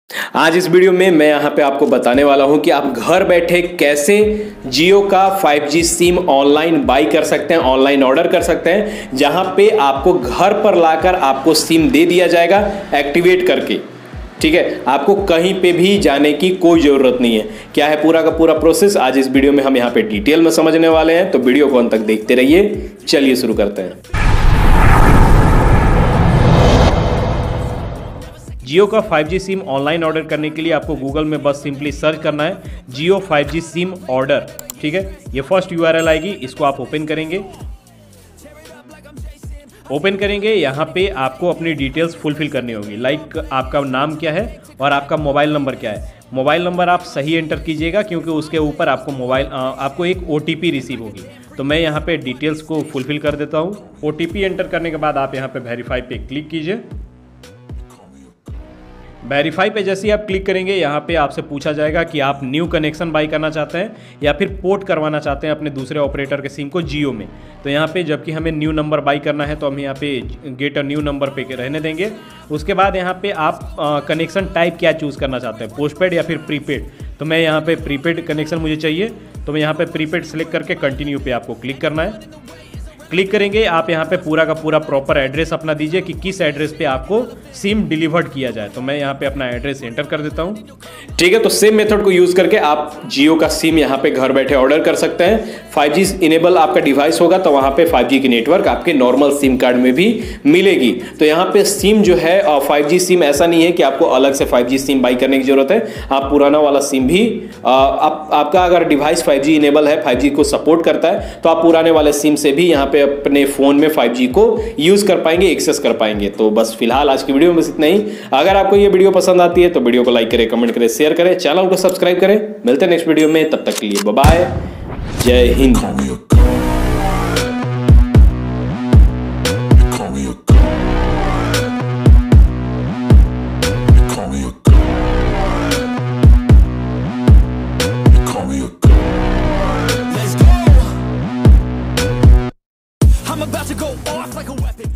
आज इस वीडियो में मैं यहाँ पे आपको बताने वाला हूँ कि आप घर बैठे कैसे जियो का 5G सिम ऑनलाइन बाई कर सकते हैं, ऑनलाइन ऑर्डर कर सकते हैं, जहाँ पे आपको घर पर लाकर आपको सिम दे दिया जाएगा एक्टिवेट करके। ठीक है, आपको कहीं पे भी जाने की कोई ज़रूरत नहीं है। क्या है पूरा का पूरा प्रोसेस, आज इस वीडियो में हम यहाँ पे डिटेल में समझने वाले हैं, तो वीडियो को अंत तक देखते रहिए। चलिए शुरू करते हैं। जियो का 5G सिम ऑनलाइन ऑर्डर करने के लिए आपको गूगल में बस सिंपली सर्च करना है जियो 5G सिम ऑर्डर। ठीक है, ये फर्स्ट URL आएगी, इसको आप ओपन करेंगे। यहाँ पे आपको अपनी डिटेल्स फुलफिल करनी होगी, लाइक आपका नाम क्या है और आपका मोबाइल नंबर क्या है। मोबाइल नंबर आप सही एंटर कीजिएगा, क्योंकि उसके ऊपर आपको एक OTP रिसीव होगी। तो मैं यहाँ पे डिटेल्स को फुलफिल कर देता हूँ। OTP एंटर करने के बाद आप यहाँ पे वेरीफाई पे क्लिक कीजिए। वेरीफाई पे जैसे ही आप क्लिक करेंगे, यहाँ पे आपसे पूछा जाएगा कि आप न्यू कनेक्शन बाई करना चाहते हैं या फिर पोर्ट करवाना चाहते हैं अपने दूसरे ऑपरेटर के सिम को जियो में। तो यहाँ पे जबकि हमें न्यू नंबर बाई करना है, तो हम यहाँ पे गेट अ न्यू नंबर पे रहने देंगे। उसके बाद यहाँ पे आप कनेक्शन टाइप क्या चूज़ करना चाहते हैं, पोस्टपेड या फिर प्रीपेड। तो मैं यहाँ पे प्रीपेड कनेक्शन मुझे चाहिए, तो मैं यहाँ पे प्रीपेड सेलेक्ट करके कंटिन्यू पे आपको क्लिक करना है। क्लिक करेंगे, आप यहाँ पे पूरा का पूरा प्रॉपर एड्रेस अपना दीजिए कि किस एड्रेस पे आपको सिम डिलीवर्ड किया जाए। तो मैं यहाँ पे अपना एड्रेस एंटर कर देता हूँ। ठीक है, तो सेम मेथड को यूज करके आप जियो का सिम यहाँ पे घर बैठे ऑर्डर कर सकते हैं। 5G इनेबल आपका डिवाइस होगा, तो वहाँ पे 5G की नेटवर्क आपके नॉर्मल सिम कार्ड में भी मिलेगी। तो यहाँ पे सिम जो है 5G सिम ऐसा नहीं है कि आपको अलग से 5G सिम बाई करने की जरूरत है। आप पुराना वाला सिम भी आपका अगर डिवाइस 5G इनेबल है, 5G को सपोर्ट करता है, तो आप पुराने वाले सिम से भी यहाँ पे अपने फोन में 5G को यूज कर पाएंगे, एक्सेस कर पाएंगे। तो बस फिलहाल आज की वीडियो में बस इतना ही। अगर आपको ये वीडियो पसंद आती है तो वीडियो को लाइक करें, कमेंट करें, शेयर करें, चैनल को सब्सक्राइब करें। मिलते हैं नेक्स्ट वीडियो में, तब तक के लिए बाय बाय, जय Hind. I'm about to go off like a weapon.